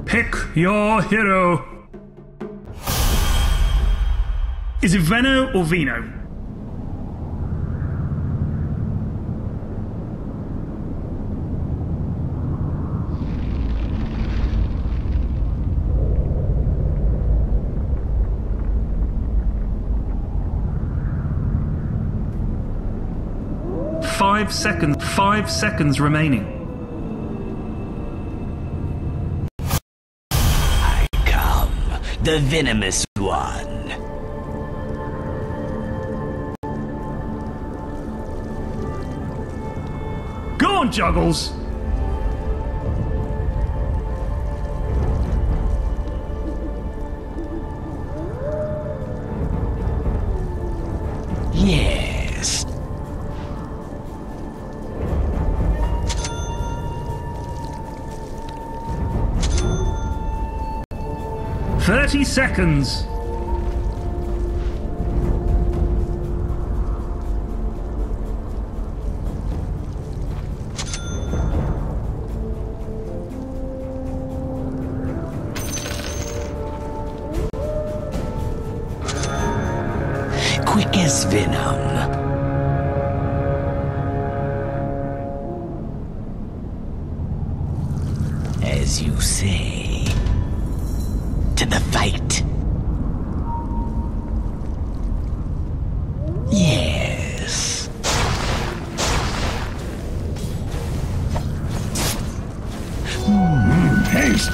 Pick your hero. Is it Venno or Vino? Five seconds remaining. I come, the venomous one. Go on, Juggles! Yes. "30 seconds. Quick as venom. As you say, to the fight. Yes. Haste.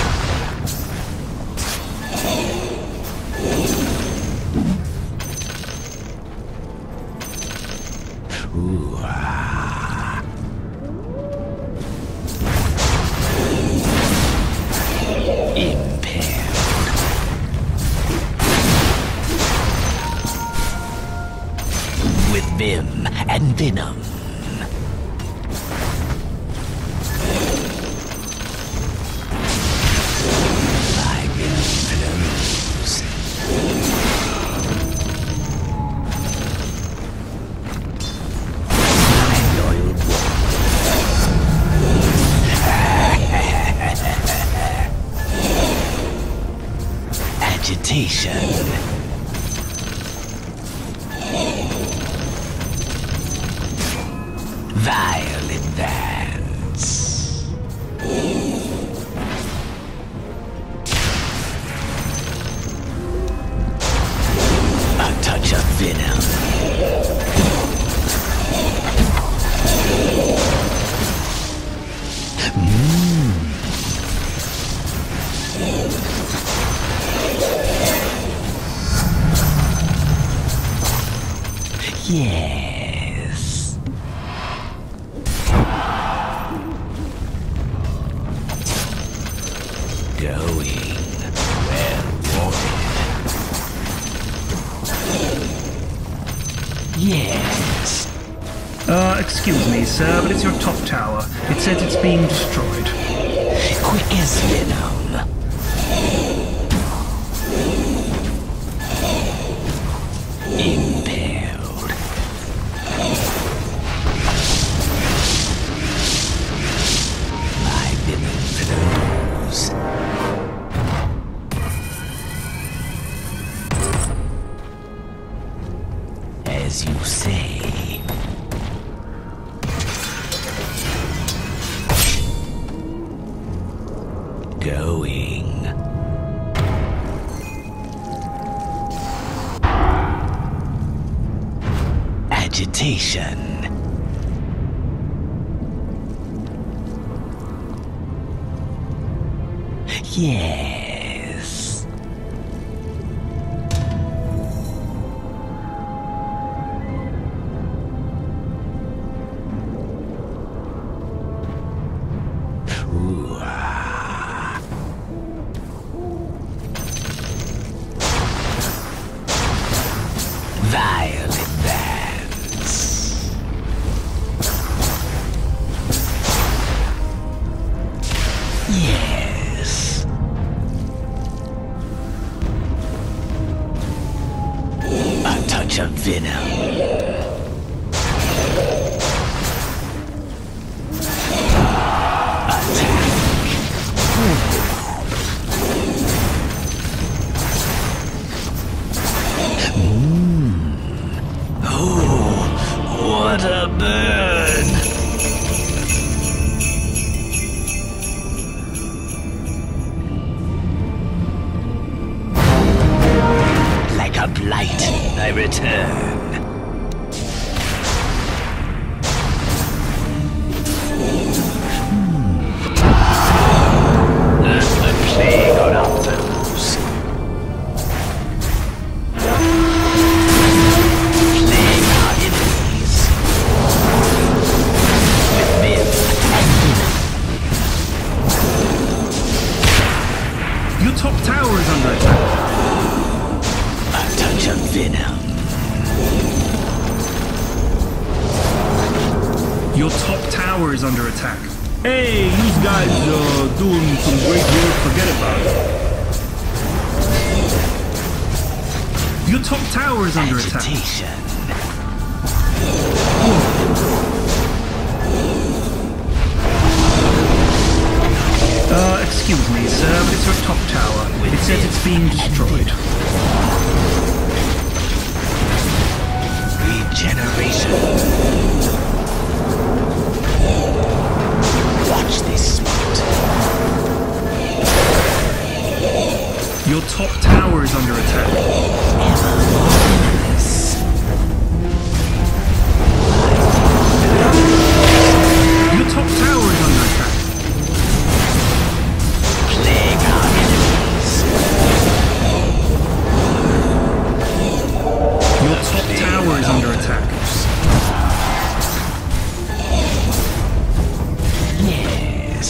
Ooh, ah. Impaled. With vim and venom. My venom flows. My loyal agitation. Vile advance. A touch of venom. Yes. Going well wanted. Yes. Excuse me, sir, but it's your top tower. It says it's being destroyed. Quick as venom. Impaled. My venom flows. As you say. Going. Agitation. Yes. Ooh, ah. Vile advance. Yes. Gotta burn! Like a blight, I return. A plague on our foes. Plague our enemies. With vim and venom. Your top tower is under attack. A touch of venom. Your top tower is under attack. Hey, you guys doing some great work, forget about it. Your top tower is under attack. Agitation. Excuse me, sir, but it's your top tower. It says it's being destroyed. Regeneration. Watch this spot. Your top tower is under attack. Your top tower is under attack. Plague our enemies. Your top tower is under attack. Yes.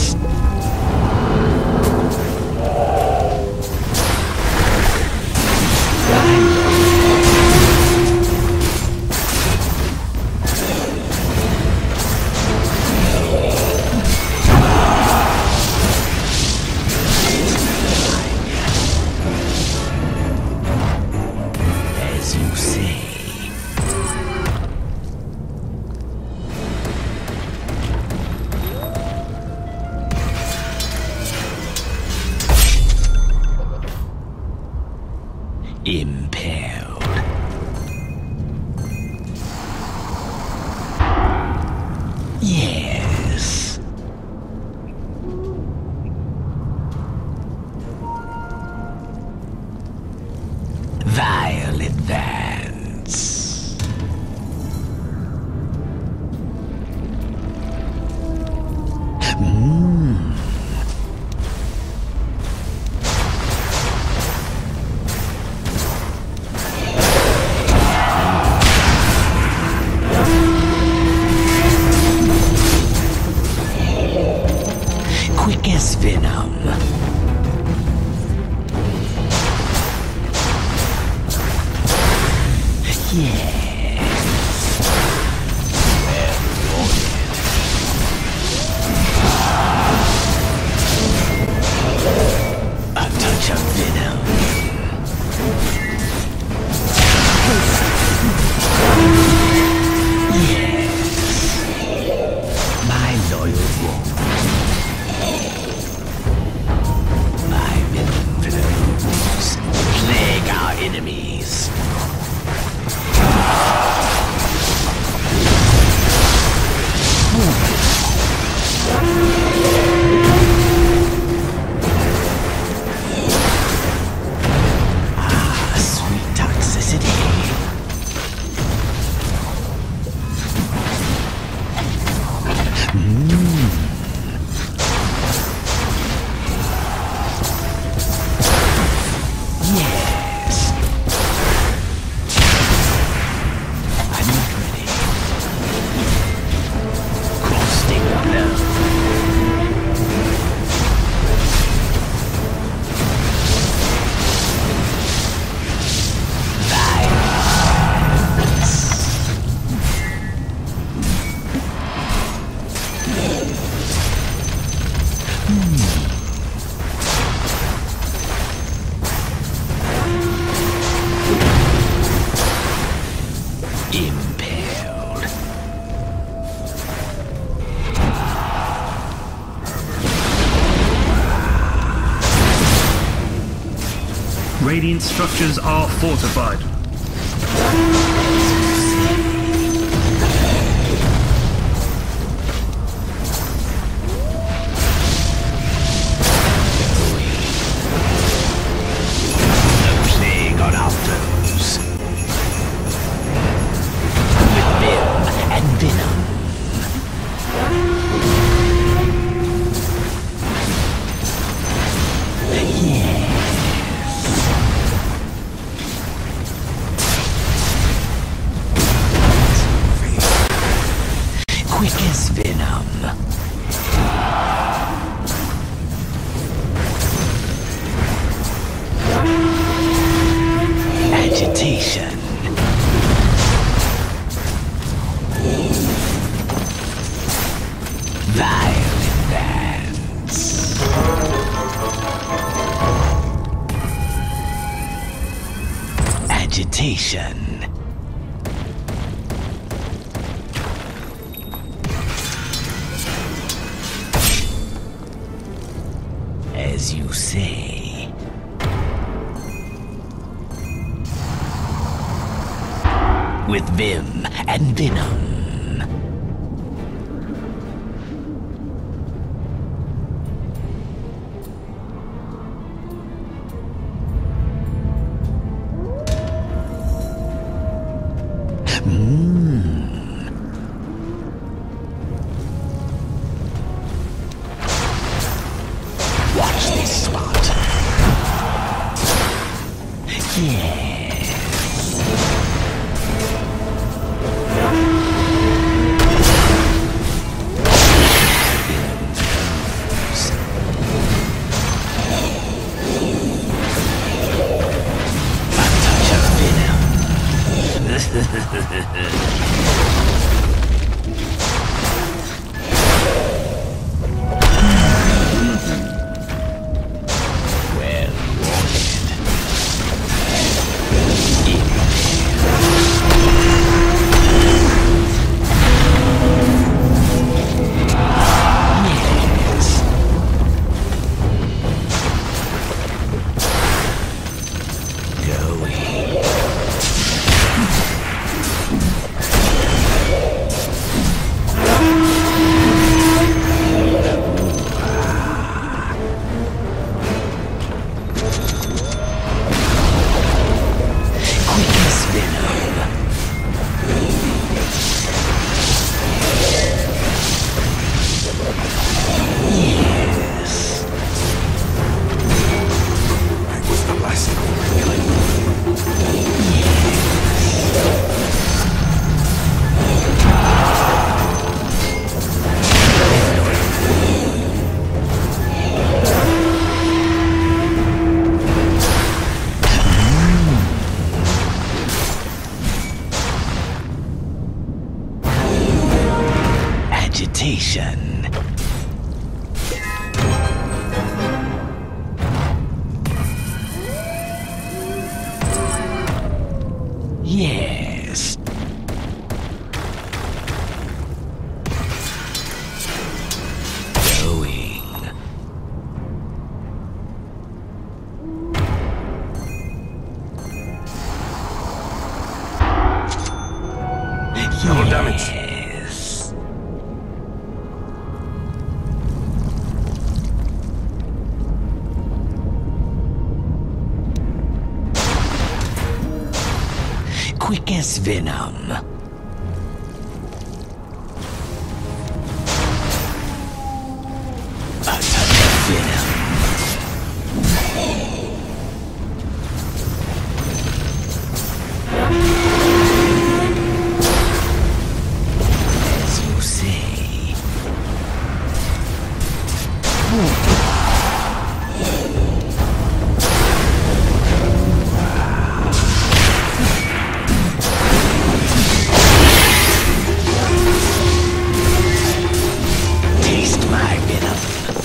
As you say. Impaled. Yes. Violet Dance. Quick as venom. A touch of venom. Yes. My loyal one. My venom flows. Plague our enemies. Sweet toxicity. Yes. I'm not ready. Caustic blow. Impaled. Radiant structures are fortified. as venom. Agitation. Violent dance. Agitation. As you say. With vim and venom. Watch this spot. Yes. A touch of venom. Well wanted. Yes. Going. Quick as venom. Yes. That was the last of Agitation. Yes. Going. Double damage. Yes. Quick as venom. A touch of venom. As you say. Taste my venom.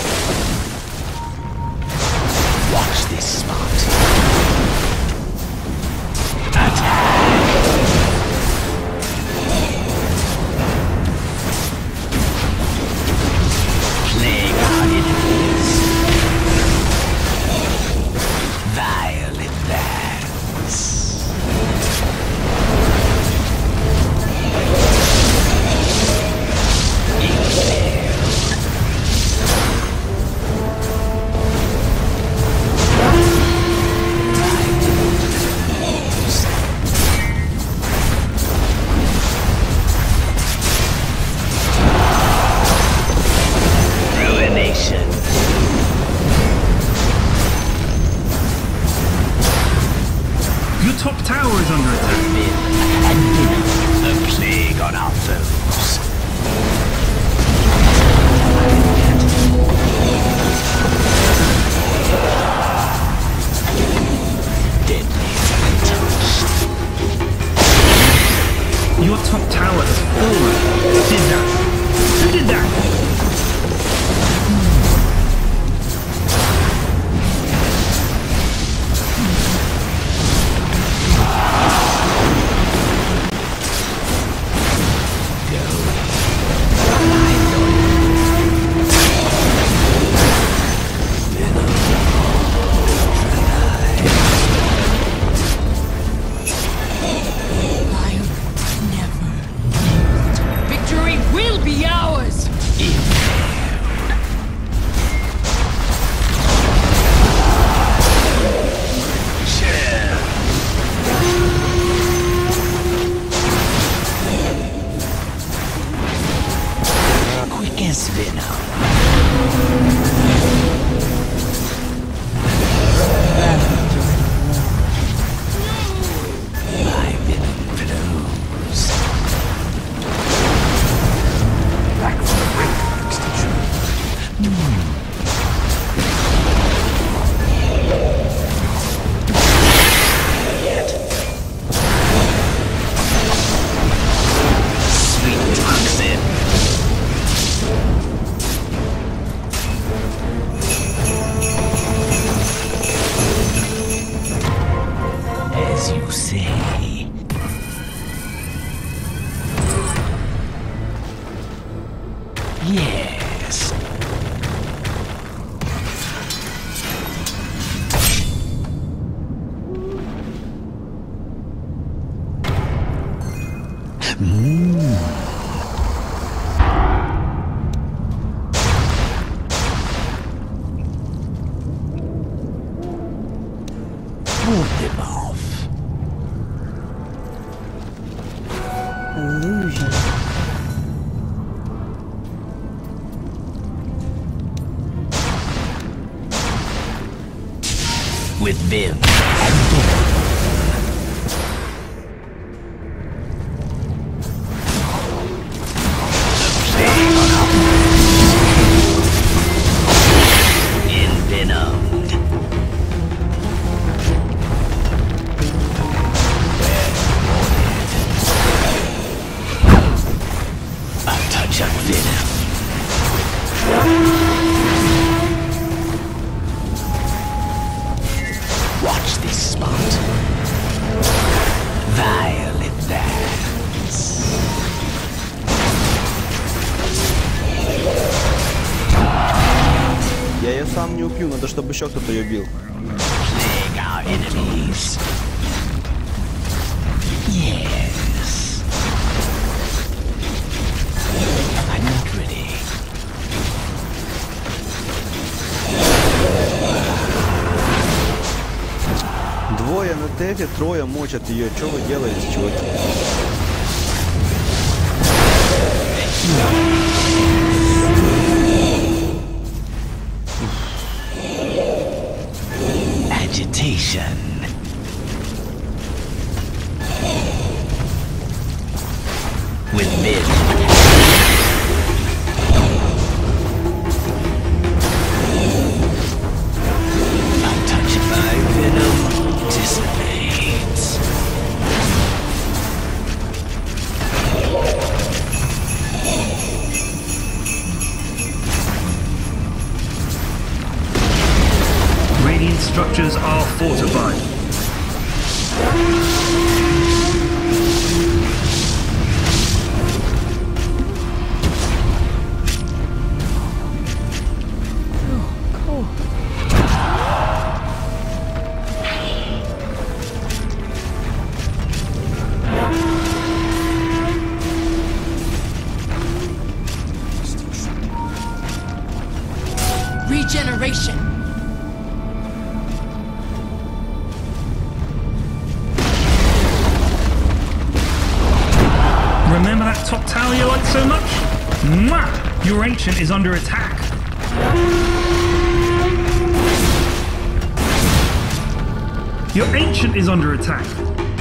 Watch this spot. Attack! Plague on enemies. Violent dance. Ruination. Your top tower is under attack. And venom, a plague on our foes. Alright, did that. Who did that? Yes. Pull them off. Illusion. With them. Envenomed. A touch of venom. Watch this spot. Violet dance. Я ее сам не убью, надо, чтобы еще кто-то ее бил. Plague our enemies. Yes. I'm not ready. Двое на дефе, трое мочат ее. Что вы делаете, чуваки? Agitation. With mid. A touch of my venom dissipates. Radiant structures are fortified. Regeneration. Remember that top tower you liked so much? Mwah! Your ancient is under attack. Your ancient is under attack.